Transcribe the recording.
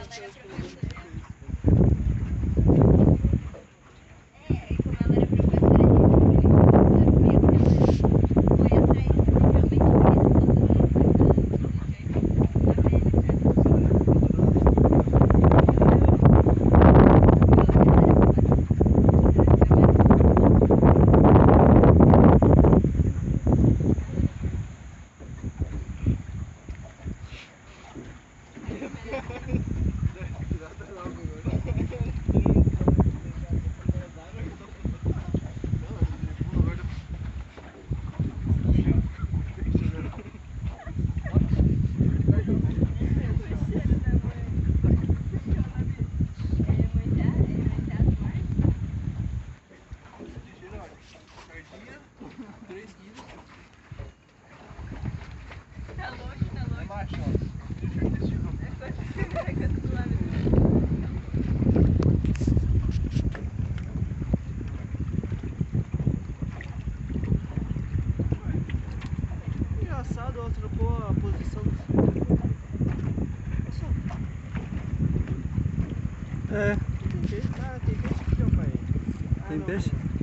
Engraçado, ela trocou a posição do É. tem peixe? Ah, tem peixe aqui, ó, pai. Tem peixe?